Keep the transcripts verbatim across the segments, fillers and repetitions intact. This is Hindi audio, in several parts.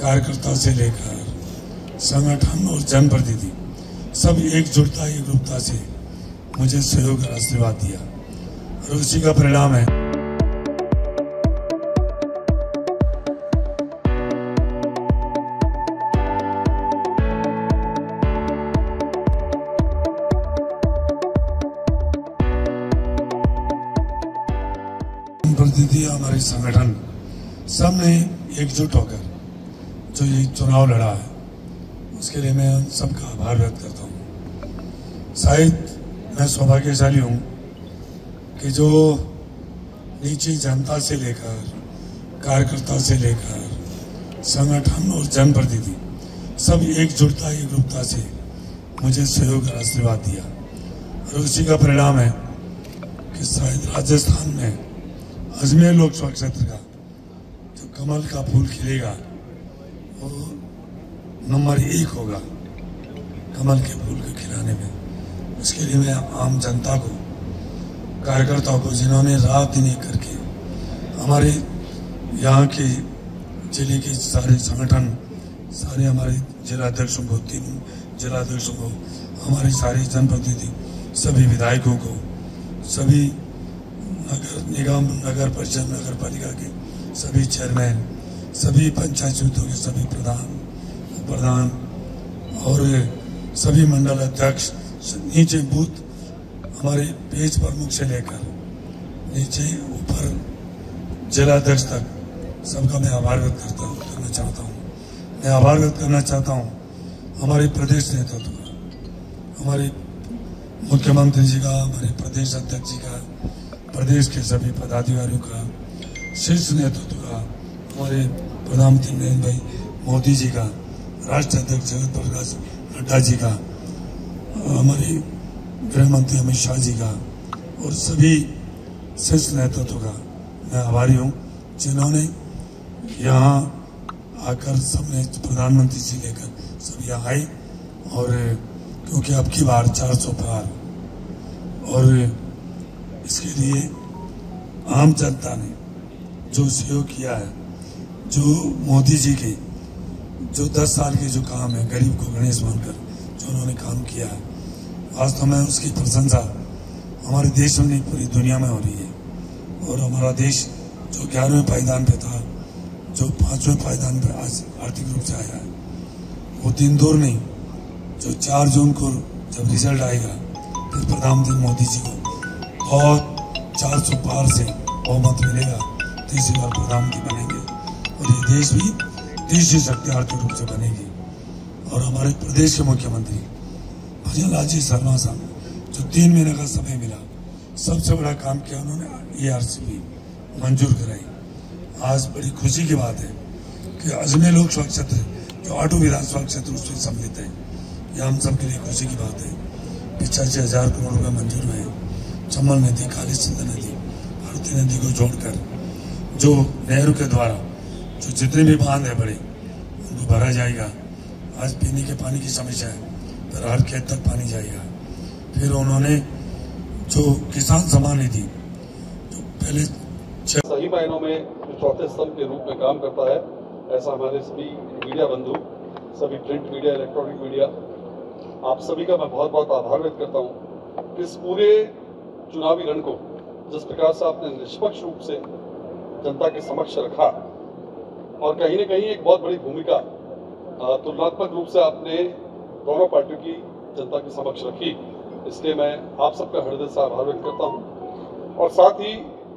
कार्यकर्ता से लेकर संगठन और जनप्रतिनिधि सब एकजुटता एकरूपता से मुझे सहयोग और आशीर्वाद दिया और उसी का परिणाम है प्रतिनिधि हमारे संगठन सब ने एकजुट होकर जो ये चुनाव लड़ा है उसके लिए मैं सबका आभार व्यक्त करता हूँ। शायद मैं सौभाग्यशाली हूँ कि जो नीचे जनता से लेकर कार्यकर्ता से लेकर संगठन और जनप्रतिनिधि सब एकजुटता एकरूपता से मुझे सहयोग और आशीर्वाद दिया और उसी का परिणाम है कि शायद राजस्थान में अजमेर लोकसभा क्षेत्र का जो कमल का फूल खिलेगा वो नंबर एक होगा कमल के फूल को खिलाने में। उसके लिए मैं आम जनता को, कार्यकर्ताओं को, जिन्होंने रात दिन एक करके हमारे यहाँ के जिले के सारे संगठन, सारे हमारे जिलाध्यक्षों को, तीन जिलाध्यक्षों को, हमारे सारे जनप्रतिनिधि, सभी विधायकों को, सभी नगर निगम, नगर परिषद, नगर पालिका के सभी चेयरमैन, सभी पंचायत समितियों के सभी प्रधान प्रधान और सभी मंडल अध्यक्ष, नीचे बूथ हमारे पेज प्रमुख से लेकर नीचे ऊपर जिलाध्यक्ष तक सबका मैं आभार व्यक्त करता हूँ करना चाहता हूँ मैं आभार व्यक्त करना चाहता हूँ हमारे प्रदेश नेतृत्व का, हमारे मुख्यमंत्री जी का, हमारे प्रदेश अध्यक्ष जी का, प्रदेश के सभी पदाधिकारियों का, शीर्ष नेतृत्व का, हमारे प्रधानमंत्री नरेंद्र भाई मोदी जी का, राष्ट्रीय अध्यक्ष जगत प्रकाश नड्डा जी का, हमारे गृह मंत्री अमित शाह जी का और सभी शीर्ष नेतृत्व का मैं आभारी हूँ जिन्होंने यहाँ आकर सबने, प्रधानमंत्री जी लेकर सब यहाँ आए और क्योंकि अब की बार चार सौ पार और इसके लिए आम जनता ने जो सहयोग किया है, जो मोदी जी के जो दस साल के जो काम है गरीब को गणेश बनकर जो उन्होंने काम किया है, वास्तव में उसकी प्रशंसा हमारे देश में नहीं पूरी दुनिया में हो रही है। और हमारा देश जो ग्यारहवें पायदान पे था, जो पांचवें पायदान पे आज आर्थिक रूप से आया है, वो दिन दूर नहीं, जो चार जून को जब रिजल्ट आएगा फिर प्रधानमंत्री मोदी जी को बहुत चार सौ पार से बहुमत मिलेगा, तीसरी बार प्रधानमंत्री बनेंगे और ये देश भी तीसरी शक्ति आर्थिक रूप से बनेगी। और हमारे प्रदेश के मुख्यमंत्री भजन लाल जी शर्मा साहब जो तीन महीने का समय मिला, सबसे बड़ा काम किया उन्होंने, ए आर सी बी मंजूर कराई। आज बड़ी खुशी की बात है कि अजमेर लोकसभा क्षेत्र जो आठों विधानसभा क्षेत्र उसमें सम्मिलित है, यह हम सबके लिए खुशी की बात है। पिचासी हजार करोड़ रुपए मंजूर हुए। चंबल नदी, काली सिंध नदी, भारती नदी को जोड़कर जो नहरों के द्वारा जो जितने भी बांध है बड़े उनको भरा जाएगा। आज पीने के पानी की समस्या है, पर हर खेत तक पानी जाएगा। फिर उन्होंने जो किसान सम्मान निधि जो पहले सही मायनों में जो चौथे स्तंभ के रूप में काम करता है, ऐसा हमारे सभी मीडिया बंधु, सभी प्रिंट मीडिया, इलेक्ट्रॉनिक मीडिया, आप सभी का मैं बहुत बहुत आभार व्यक्त करता हूँ। इस पूरे चुनावी रण को जिस प्रकार से आपने निष्पक्ष रूप से जनता के समक्ष रखा और कहीं न कहीं एक बहुत बड़ी भूमिका तुलनात्मक रूप से आपने दोनों पार्टियों की जनता के समक्ष रखी, इसलिए मैं आप सबका हृदय से आभार व्यक्त करता हूँ। और साथ ही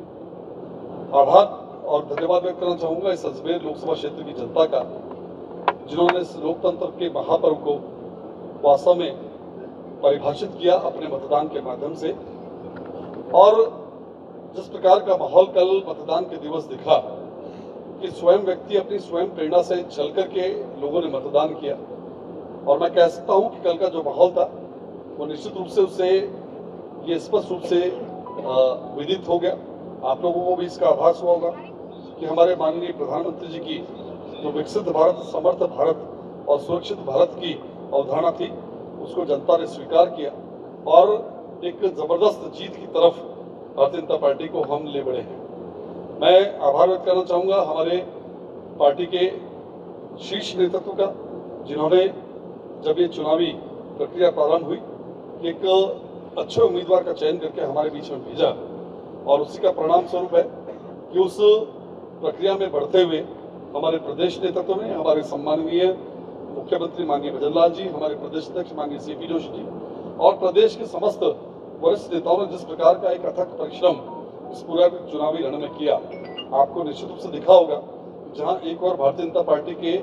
आभार और धन्यवाद व्यक्त करना चाहूँगा इस अजमेर लोकसभा क्षेत्र की जनता का, जिन्होंने इस लोकतंत्र के महापर्व को वास्तव में परिभाषित किया अपने मतदान के माध्यम से। और जिस प्रकार का माहौल कल मतदान के दिवस दिखा कि स्वयं व्यक्ति अपनी स्वयं प्रेरणा से चल करके लोगों ने मतदान किया, और मैं कह सकता हूं कि कल का जो माहौल था वो निश्चित रूप से उससे ये स्पष्ट रूप से विदित हो गया। आप लोगों को भी इसका आभास हुआ होगा कि हमारे माननीय प्रधानमंत्री जी की जो विकसित भारत, समर्थ भारत और सुरक्षित भारत की अवधारणा थी, उसको जनता ने स्वीकार किया और एक जबरदस्त जीत की तरफ भारतीय जनता पार्टी को हम ले बढ़े हैं। मैं आभार व्यक्त करना चाहूंगा हमारे पार्टी के शीर्ष नेतृत्व का, जिन्होंने जब ये चुनावी प्रक्रिया प्रारंभ हुई एक अच्छे उम्मीदवार का चयन करके हमारे बीच में भेजा, और उसी का परिणाम स्वरूप है कि उस प्रक्रिया में बढ़ते हुए हमारे प्रदेश नेतृत्व में हमारे सम्माननीय मुख्यमंत्री माननीय भजन लाल जी, हमारे प्रदेश अध्यक्ष माननीय सी पी जोशी जी और प्रदेश के समस्त वरिष्ठ नेताओं ने जिस प्रकार का एक अथक परिश्रम इस पूरा चुनावी रण में किया, आपको निश्चित रूप से दिखा होगा। जहां एक और भारतीय जनता पार्टी के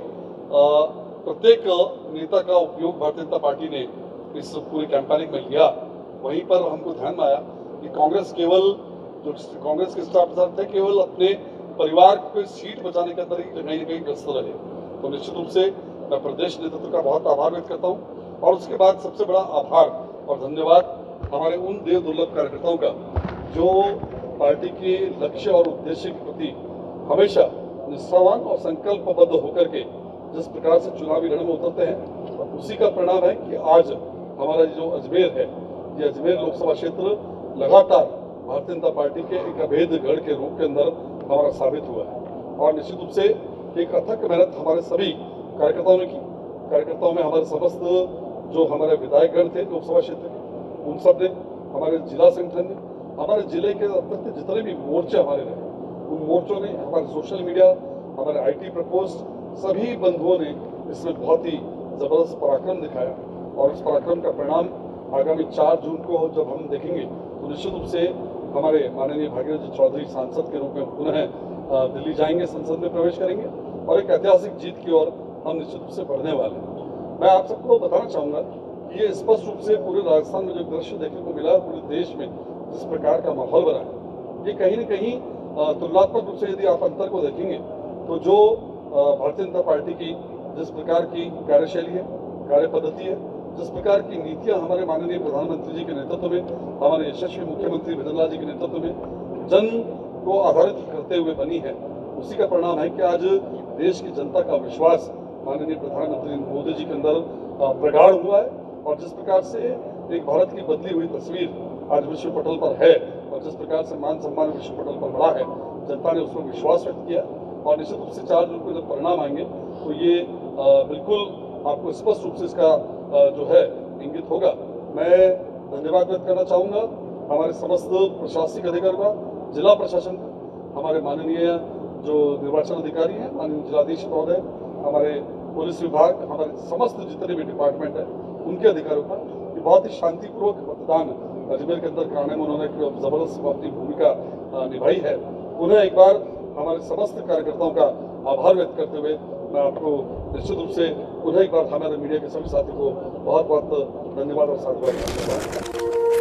प्रत्येक नेता का उपयोग भारतीय जनता पार्टी ने इस पूरी कैंपेनिंग में लिया, वहीं पर हमको ध्यान में आया कि कांग्रेस केवल जो कांग्रेस के स्टार प्रचारक थे केवल अपने परिवार को सीट बचाने के अंदर ही कहीं न कहीं व्यस्त रहे। तो निश्चित रूप से मैं प्रदेश नेतृत्व का बहुत आभार व्यक्त करता हूँ, और उसके बाद सबसे बड़ा आभार और धन्यवाद हमारे उन देव दुर्लभ कार्यकर्ताओं का जो पार्टी के लक्ष्य और उद्देश्य के प्रति हमेशा निष्ठावान और संकल्पबद्ध होकर के जिस प्रकार से चुनावी रण में उतरते हैं, उसी का परिणाम है कि आज हमारा जो अजमेर है, ये अजमेर लोकसभा क्षेत्र लगातार भारतीय जनता पार्टी के एक अभेद गढ़ के रूप के अंदर हमारा साबित हुआ है। और निश्चित रूप से एक अथक मेहनत हमारे सभी कार्यकर्ताओं ने की। कार्यकर्ताओं में हमारे समस्त जो हमारे विधायकगण थे लोकसभा क्षेत्र के, उन सब ने, हमारे जिला संगठन ने, हमारे जिले के अंतर्गत जितने भी मोर्चे हमारे रहे, उन मोर्चों ने, हमारे सोशल मीडिया, हमारे आई टी प्रकोष्ठ, सभी बंधुओं ने इसमें बहुत ही जबरदस्त पराक्रम दिखाया। और इस पराक्रम का परिणाम आगामी चार जून को जब हम देखेंगे तो निश्चित रूप से हमारे माननीय भागीरथ जी चौधरी सांसद के रूप में पुनः दिल्ली जाएंगे, संसद में प्रवेश करेंगे और एक ऐतिहासिक जीत की ओर हम निश्चित रूप से बढ़ने वाले हैं। मैं आप सबको बताना चाहूँगा कि ये स्पष्ट रूप से पूरे राजस्थान में जो दृश्य देखने को मिला, पूरे देश में जिस प्रकार का माहौल बना है, ये कहीं न कहीं तुलनात्मक रूप से यदि आप अंतर को देखेंगे तो जो भारतीय जनता पार्टी की जिस प्रकार की कार्यशैली है, कार्य पद्धति है, जिस प्रकार की नीतियां हमारे माननीय प्रधानमंत्री जी के नेतृत्व में, हमारे यशस्वी मुख्यमंत्री भजन लाल जी के नेतृत्व में जन को आधारित करते हुए बनी है, उसी का परिणाम है कि आज देश की जनता का विश्वास माननीय प्रधानमंत्री मोदी जी के अंदर प्रगाढ़ हुआ है। और जिस प्रकार से एक भारत की बदली हुई तस्वीर आज विश्व पटल पर है और जिस प्रकार से मान सम्मान विश्व पटल पर बढ़ा है, जनता ने उसमें विश्वास व्यक्त किया। और निश्चित रूप से चार जून को जब परिणाम आएंगे तो ये आ, बिल्कुल आपको स्पष्ट रूप से इसका आ, जो है इंगित होगा। मैं धन्यवाद व्यक्त करना चाहूँगा हमारे समस्त प्रशासनिक अधिकारियों का, जिला प्रशासन का, हमारे माननीय जो निर्वाचन अधिकारी हैं, माननीय जिलाधीश महोदय, हमारे पुलिस विभाग, हमारे समस्त जितने भी डिपार्टमेंट हैं, उनके अधिकारियों का, कि बहुत ही शांतिपूर्वक मतदान अजमेर के अंदर कराने में उन्होंने जबरदस्त अपनी भूमिका निभाई है। उन्हें एक बार हमारे समस्त कार्यकर्ताओं का आभार व्यक्त करते हुए मैं आपको निश्चित रूप से पुनः एक बार हमारे मीडिया के सभी साथियों को बहुत बहुत धन्यवाद और साधुवाद करता हूं।